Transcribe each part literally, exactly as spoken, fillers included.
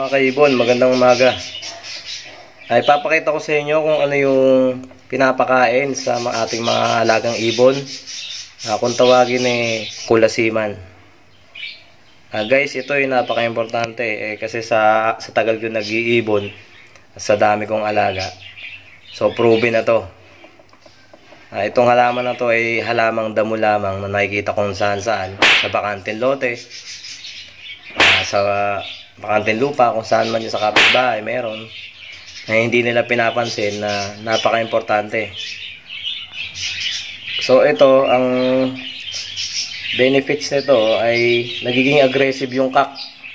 Mga kaibon, magandang umaga. Ay papakita ko sa inyo kung ano yung pinapakain sa mga ating mga alagang ibon. Uh, kung tawagin eh kulasiman. Uh, guys, ito ay napaka-importante eh, kasi sa sa tagal ko nag-iibon, sa dami kong alaga. So proven na to. Uh, itong halaman na to ay halamang damo lamang na nakikita kung saan saan sa bakanteng lote. Uh, sa bakanteng lupa, kung saan man yun sa kapitbahay meron, na hindi nila pinapansin na napaka-importante. So ito, ang benefits nito ay nagiging aggressive yung kak.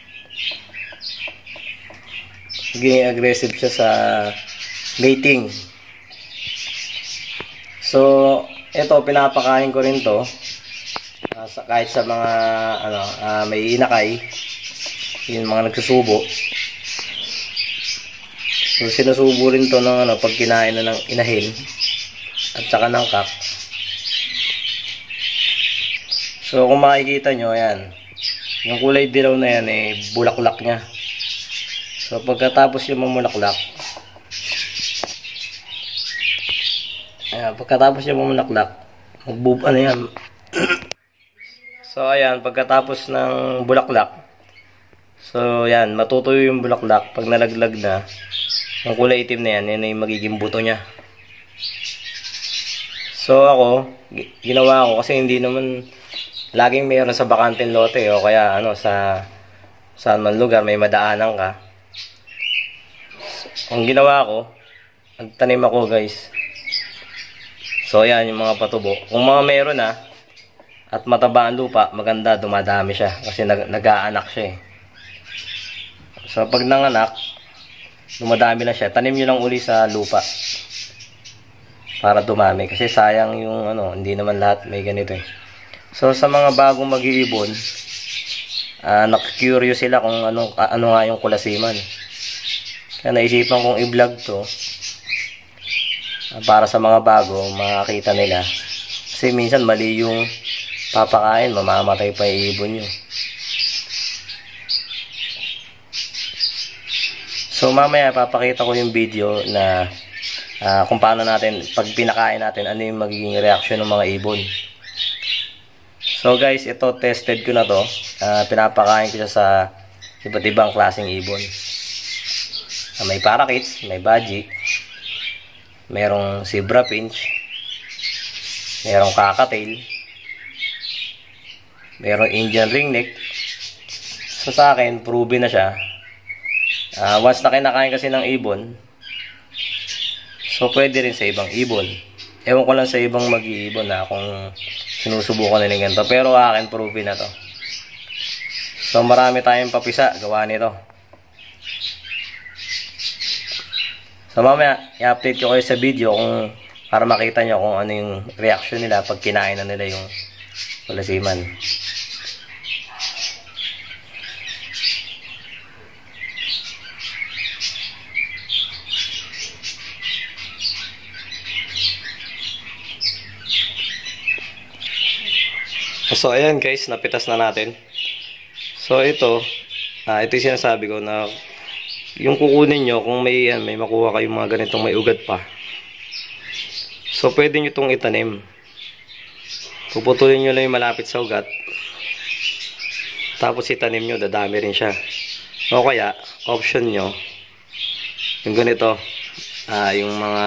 Nagiging aggressive siya sa mating. So ito, pinapakain ko rin to uh, sa, kahit sa mga ano, uh, may inakay, yung mga nagsusubo. So sinusubo rin to ng ano, pag kinain na ng inahin at saka ng kak. So kung makikita nyo, ayan, yung kulay dilaw na yan eh, bulaklak nya. So pagkatapos yung mamulaklak, ayan, pagkatapos yung mamulaklak, magbub, ano yan. So ayan, pagkatapos ng bulaklak, so yan, matutuyo yung bulaklak. Pag nalaglag na, ang kulay itim na yan, yan ay magiging buto nya. So ako, ginawa ko kasi hindi naman laging mayroon sa bakanteng lote o kaya ano sa saan man lugar may madaanan ka. So, ang ginawa ko, nagtanim ako guys. So ayan yung mga patubo. Kung mga meron na at mataba ang lupa, maganda, dumadami siya kasi nag nag-aanak siya eh. So pag nanganak, dumadami na siya. Tanim nyo lang uli sa lupa para dumami kasi sayang yung ano, hindi naman lahat may ganito eh. So sa mga bagong mag-iibon, uh, nak-curious sila kung ano, ano nga yung kulasiman. Kaya naisipan kong i-vlog to uh, para sa mga bago, makakita nila. Kasi minsan mali yung papakain, mamamatay pa yung ibon nyo. So mamaya papakita ko yung video na uh, kung paano natin, pag pinakain natin, ano yung magiging reaction ng mga ibon. So guys, ito tested ko na to. Uh, pinapakain ko siya sa iba't ibang klaseng ibon. Uh, may parakeets, may budgie, merong zebra finch, merong kakatail, merong Indian ringneck. So sa akin, proven na siya. Uh, once na kinakain kasi ng ibon, so pwede rin sa ibang ibon. Ewan ko lang sa ibang mag-iibon na kung sinusubukan nila ganito. Pero akin, proven na to. So marami tayong papisa gawa nito. So mamaya, i-update ko kayo sa video kung para makita nyo kung ano yung reaction nila pag kinain na nila yung kulasiman. So ayan guys, napitas na natin. So ito, uh, ito yung sinasabi ko na yung kukunin nyo kung may, yan, may makuha kayong mga ganitong may ugat pa. So pwede nyo itong itanim. Puputulin nyo lang yung malapit sa ugat. Tapos itanim nyo, dadami rin siya. O kaya, option nyo, yung ganito, uh, yung mga,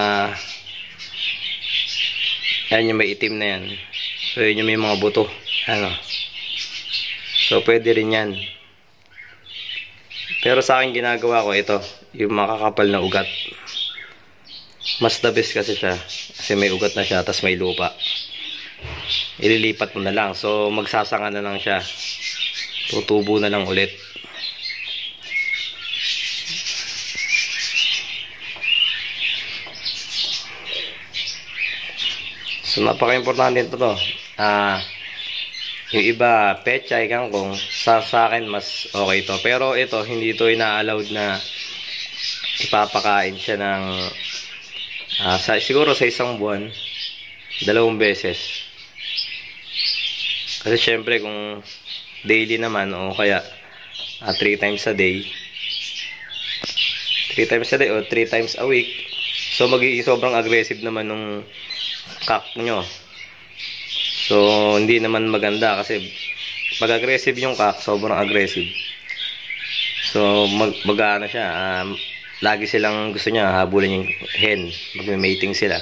yan yung may itim na yan. So yun yung may mga buto. Ano. So pwede rin yan. Pero sa akin ginagawa ko ito, yung makakapal na ugat. Mas the best kasi siya. Kasi may ugat na siya, tas may lupa. Ililipat mo na lang. So magsasanga na lang siya. Tutubo na lang ulit. So napaka-importante ito to. Ah, yung iba, pechay, kangkong, sa, sa akin mas okay to. Pero ito, hindi ito ina-allowed na ipapakain siya ng uh, sa, siguro sa isang buwan, dalawang beses. Kasi syempre kung daily naman o kaya uh, three times a day, three times a day o three times a week. So, magiging sobrang aggressive naman nung cock nyo. So, hindi naman maganda kasi pag aggressive yung cock, sobrang aggressive. So, mag mag-ano siya, um, lagi silang gusto niya habulin yung hen, magme-mating sila.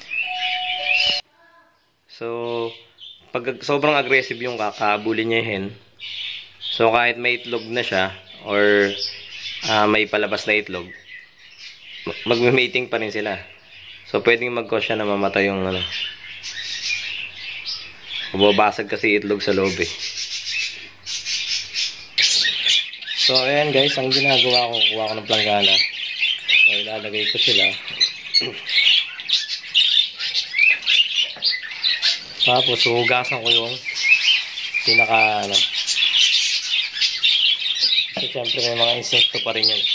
So, pag sobrang aggressive yung cock, habulin niya yung hen. So, kahit may itlog na siya or uh, may palabas na itlog, magme-mating pa rin sila. So, pwedeng mag-cause siya na mamatay yung ano. Mababasag kasi itlog sa loob eh. So, ayan guys, ang ginagawa ko, kuha ko ng planggana. So, ilalagay ko sila. Tapos, hugasan ko yung pinaka, ano. So, syempre, may mga insekto pa rin yan.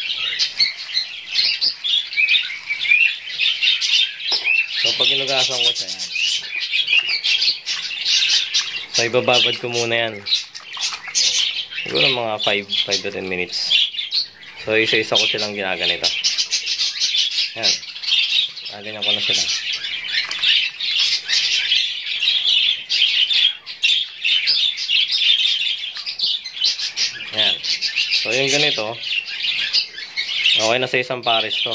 So, pag inugasan ko siya, yan. So, ibababad ko muna yan. Siguro mga five to ten minutes. So, isa-isa ko silang ginaganito. Yan. Gaganyan ko na sila. Yan. So, yung ganito, okay na sa isang pares to.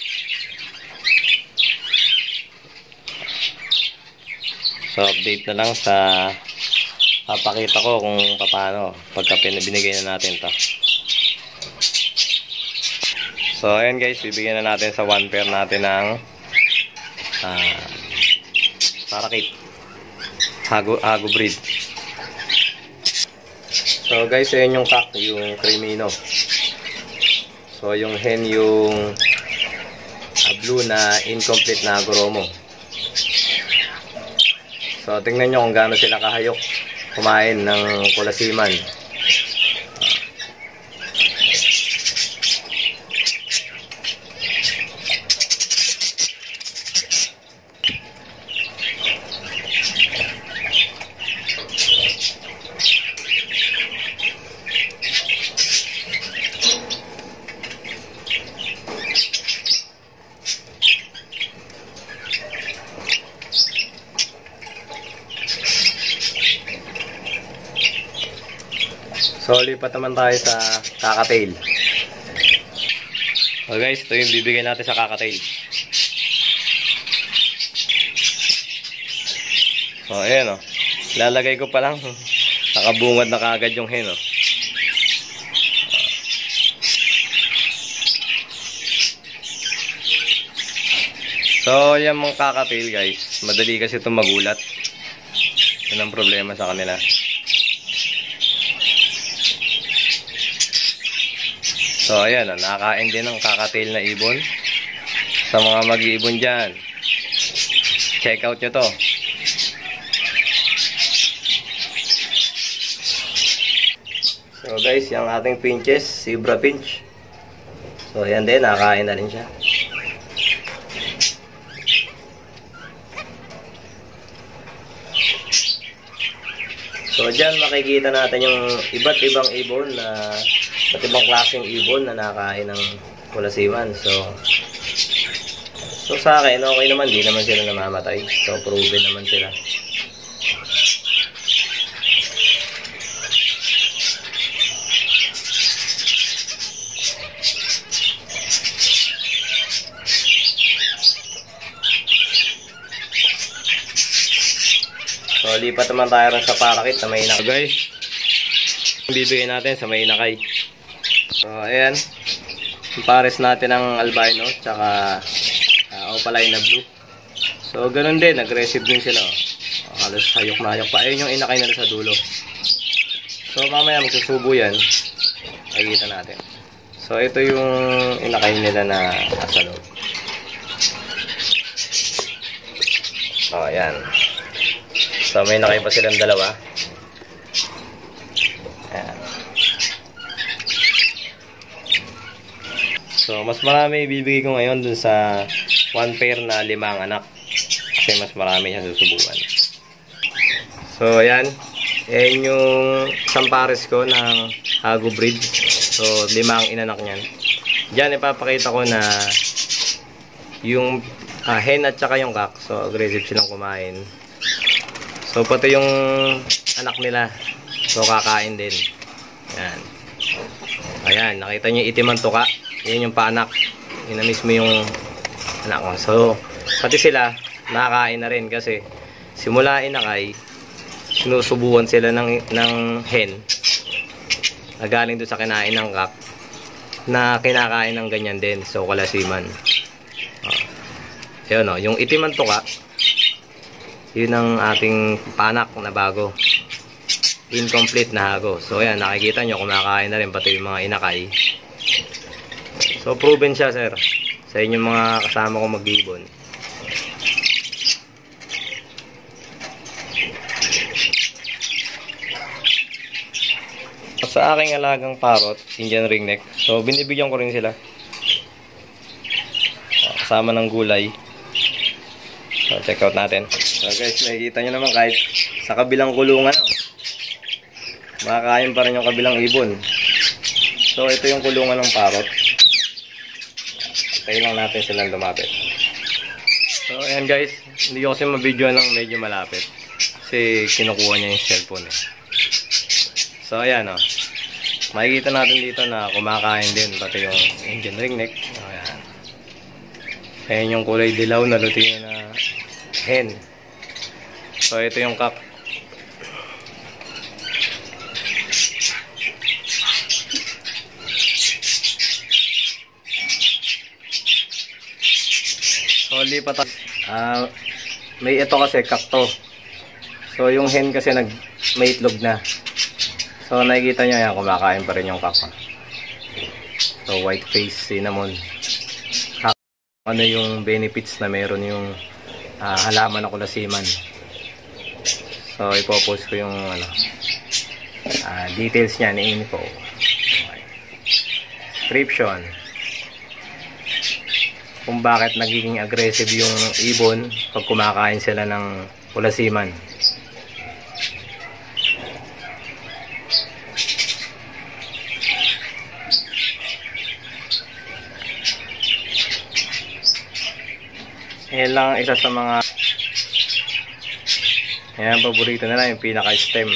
So, update na lang sa papakita ko kung paano pagka binigay na natin to. So, ayan guys, bibigyan na natin sa one pair natin ng uh, parakit. Hago, hago breed. So, guys, ayan yung cock, yung cremino. So, yung hen yung uh, blue na incomplete na agoromo. So, tingnan nyo kung gaano sila kahayok kumain ng kulasiman. So, lipat naman tayo sa kakatail. So guys, ito yung bibigay natin sa kakatail. So, ayan o. Oh. Lalagay ko pa lang. Nakabungad na kaagad yung hen o. Oh. So, yan mga kakatail guys. Madali kasi itong magulat. Yan ang problema sa kanila. So, ayan, nakakain din ng kakatail na ibon. Sa mga mag-iibon dyan, check out nyo to. So, guys, yung ating pinches, zebra pinch. So, ayan din, nakakain na rin siya. So, dyan makikita natin yung iba't ibang ibon na at ibang klaseng ibon na nakain ng kulasiman. So, so sa akin, okay naman. Di naman sila namamatay. So, proven naman sila. So, lipat naman tayo rin sa parakit na may inakay. Guys, bibigyan natin sa may inakay. So, ayan. Yung pares natin ng albino, tsaka uh, opaline na blue. So, ganun din. Aggressive din sila. Oh. Halos hayok na hayok pa. Ayun yung inakay nila sa dulo. So, mamaya magsusubo yan. Nakikita natin. So, ito yung inakay nila na nasa loob. So, ayan. So, may inakay pa silang dalawa. Ayan. So, mas marami ibibigay ko ngayon dun sa one pair na limang anak. Kasi mas marami siya susubukan. So, ayan. Ayan yung isang pares ko ng hago breed. So, limang inanak niyan. Diyan ipapakita ko na yung uh, hen at saka yung cock. So aggressive silang kumain. So pati yung anak nila. So kakain din. Ayan. Ayan, nakita niyo itim ang tuka. Yan yung paanak. Yun na mismo yung anak ko. So pati sila nakakain na rin kasi simula inakay, sinusubuan sila ng, ng hen na galing doon sa kinain ng cock na kinakain ng ganyan din. So kalasiman. Oh. Yun o, yung itim ang tuka, yun ang ating panak na bago. Incomplete na hago. So ayan, nakikita nyo kumakain na rin pati yung mga inakay. So proven siya sir sa inyong mga kasama ko mag-ibon. Sa aking alagang parrot, Indian ringneck, so binibigyan ko rin sila kasama ng gulay. So check out natin. So guys, nakikita nyo naman kahit sa kabilang kulungan, oh, makakain pa rin yung kabilang ibon. So ito yung kulungan ng parrot. Tayo lang natin silang lumapit. So ayan guys, hindi ko kasi mabidyo ng medyo malapit kasi kinukuha niya yung cellphone eh. So ayan o, oh, makikita natin dito na kumakain din pati yung Indian ringneck. Ayan, ayan yung kulay dilaw na lutino na hen. So ito yung cock. So lipat uh, may ito kasi cock to. So yung hen kasi nag may itlog na. So nakikita nyo yan, kumakain pa rin yung cock. So white face cinnamon. Ano yung benefits na meron yung uh, halaman na kulasiman. So ipopost ko yung ano, uh, details niya ni info. Okay. Description. Kung bakit nagiging aggressive yung ibon pag kumakain sila ng kulasiman. Yan lang isa sa mga yan, paborito nila yung pinaka-stem.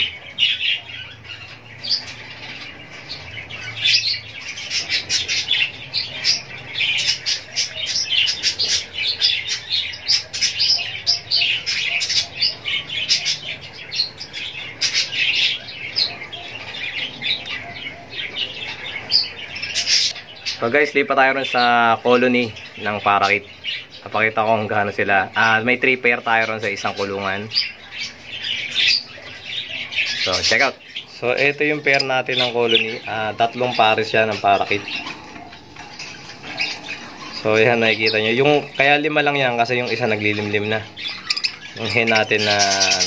So guys, lipat tayo rin sa colony ng parakeet. Napakita ko kung gaano sila. Ah, may three pair tayo ron sa isang kulungan. So, check out. So, ito yung pair natin ng colony. Ah, tatlong pares yan ng parakeet. So, yan, nakikita nyo. Yung, kaya lima lang yan kasi yung isa naglilimlim na. Yung hen natin na ano,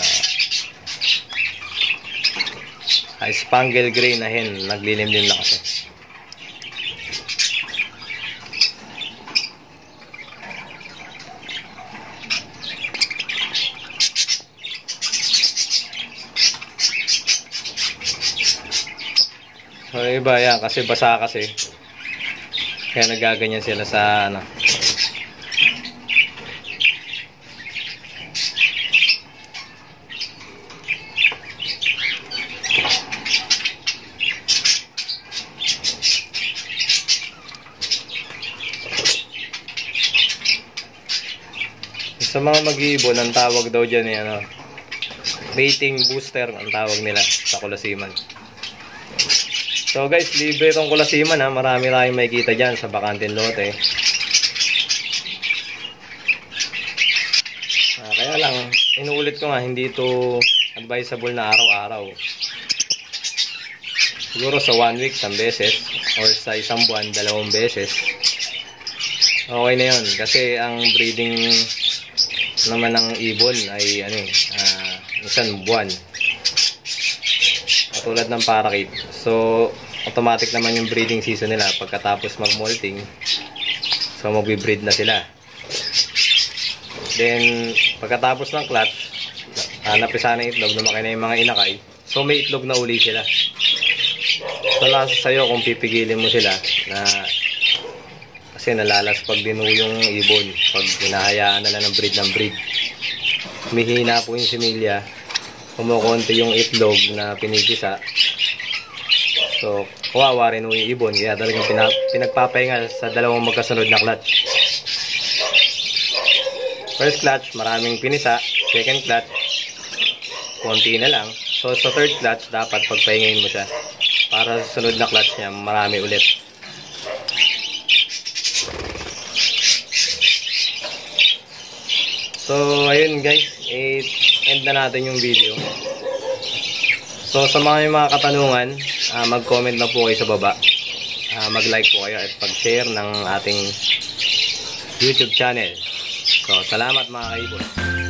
ah, spangled gray na hen. Naglilimlim na kasi. So iba yan kasi basa kasi kaya nagaganyan sila sa ano. Sa mga mag-iibon, ang tawag daw dyan eh, ano, mating booster ang tawag nila sa kulasiman. So guys, libre itong kulasiman ha. Marami tayong makikita dyan sa bakanting lote. Ah, kaya lang, inuulit ko nga, hindi ito advisable na araw-araw. Siguro sa one week, isang beses. Or sa isang buwan, dalawang beses. Okay na yun. Kasi ang breeding naman ng ibon ay ano eh, uh, isang buwan. Katulad ng parakeet. So, automatic naman yung breeding season nila pagkatapos mag-molting. So magbe-breed na sila. Then pagkatapos ng clutch, uh, napisa na itlog, lumaki na yung mga inakay. So may itlog na uli sila. So nasa sa'yo kung pipigilin mo sila na Kasi nalalaspag din ho yung ibon pag hinahayaan na lang ng breed ng breed. Humihina po yung similya, kumukonti yung itlog na pinipisa. So, kawawa rin ho yung ibon, kaya talagang pinag pinagpapahinga sa dalawang magkasunod na clutch. First clutch, maraming pinisa. Second clutch, konti na lang. So, sa third clutch, dapat pagpahingayin mo siya. Para sa sunod na clutch niya, marami ulit. So, ayun guys, i-end na natin yung video. So, sa mga mga katanungan, uh, mag-comment na po kayo sa baba. Uh, mag-like po kayo at pag-share ng ating YouTube channel. So, salamat mga kaibon.